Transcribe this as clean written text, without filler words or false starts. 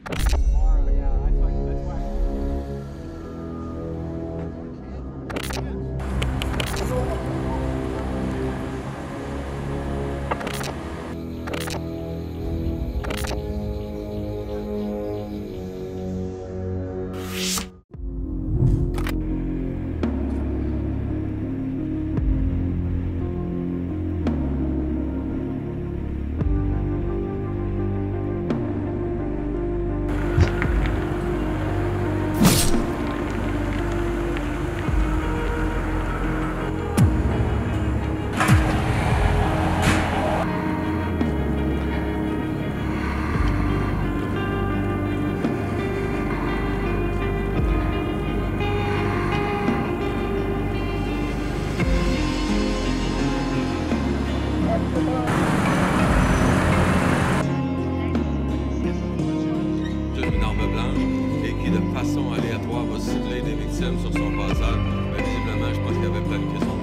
Tomorrow, yeah, that's why. Une arme blanche et qui de façon aléatoire va cibler des victimes sur son passage. Mais visiblement, je pense qu'il y avait planifié son